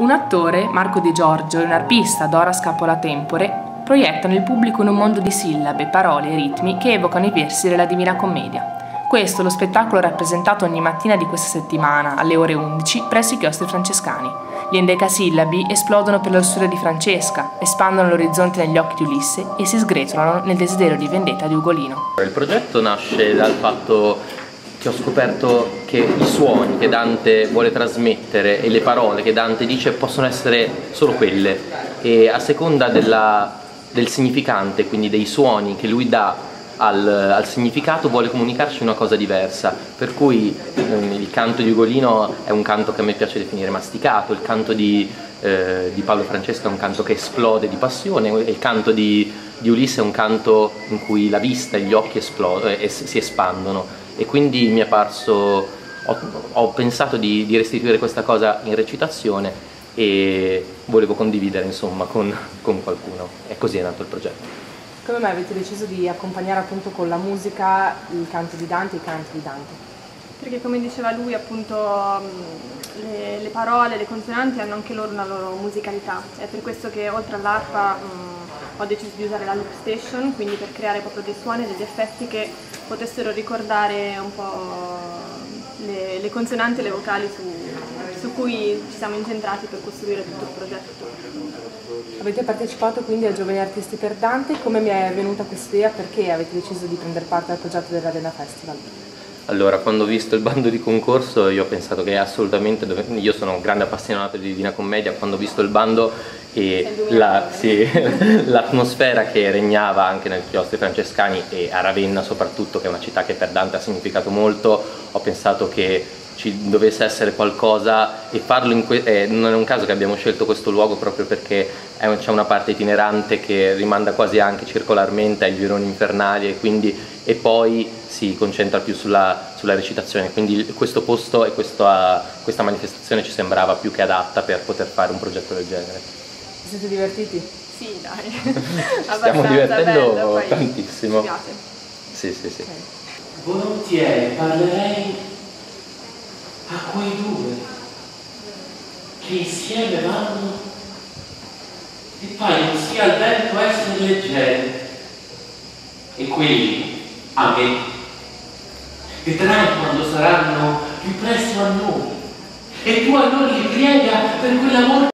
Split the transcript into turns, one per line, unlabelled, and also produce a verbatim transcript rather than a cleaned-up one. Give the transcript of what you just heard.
Un attore, Marco Di Giorgio, e un arpista, Dora Scapolantempore, proiettano il pubblico in un mondo di sillabe, parole e ritmi che evocano i versi della Divina Commedia. Questo è lo spettacolo rappresentato ogni mattina di questa settimana, alle ore undici, presso i chiostri francescani. Gli endecasillabi esplodono per la lussuria di Francesca, espandono l'orizzonte negli occhi di Ulisse e si sgretolano nel desiderio di vendetta di Ugolino.
Il progetto nasce dal fatto che ho scoperto che i suoni che Dante vuole trasmettere e le parole che Dante dice possono essere solo quelle, e a seconda della, del significante, quindi dei suoni che lui dà al, al significato, vuole comunicarci una cosa diversa. Per cui ehm, il canto di Ugolino è un canto che a me piace definire masticato, il canto di, eh, di Paolo Francesca è un canto che esplode di passione, e il canto di, di Ulisse è un canto in cui la vista e gli occhi esplodono e si espandono. E quindi mi è parso, ho, ho pensato di, di restituire questa cosa in recitazione e volevo condividere, insomma, con, con qualcuno, e così è nato il progetto.
Come mai avete deciso di accompagnare appunto con la musica il canto di Dante e i canti di Dante?
Perché, come diceva lui, appunto le, le parole, le consonanti hanno anche loro una loro musicalità. È per questo che oltre all'arpa mh, ho deciso di usare la loop station, quindi per creare proprio dei suoni e degli effetti che potessero ricordare un po' le, le consonanti e le vocali su, su cui ci siamo incentrati per costruire tutto il progetto.
Avete partecipato quindi a Giovani Artisti per Dante. Come mi è venuta questa idea? Perché avete deciso di prendere parte al progetto del Ravenna Festival?
Allora, quando ho visto il bando di concorso io ho pensato che assolutamente, io sono un grande appassionato di Divina Commedia, quando ho visto il bando e la, sì, l'atmosfera che regnava anche nei chiostri francescani e a Ravenna soprattutto, che è una città che per Dante ha significato molto, ho pensato che ci dovesse essere qualcosa, e farlo in que- eh, non è un caso che abbiamo scelto questo luogo proprio perché è, c'è una parte itinerante che rimanda quasi anche circolarmente ai gironi infernali, e quindi e poi si concentra più sulla, sulla recitazione, quindi questo posto e questa, questa manifestazione ci sembrava più che adatta per poter fare un progetto del genere.
Vi
siete divertiti?
Sì, dai.
Ci stiamo divertendo
bello, poi
tantissimo.
Mi piace.
Sì, sì, sì.
Okay.
Volentieri parlerei a quei due che insieme vanno e paiono sia al vento essere leggeri, e quelli a me vedrai quando saranno più presto a noi, e tu allora li priega per quell'amore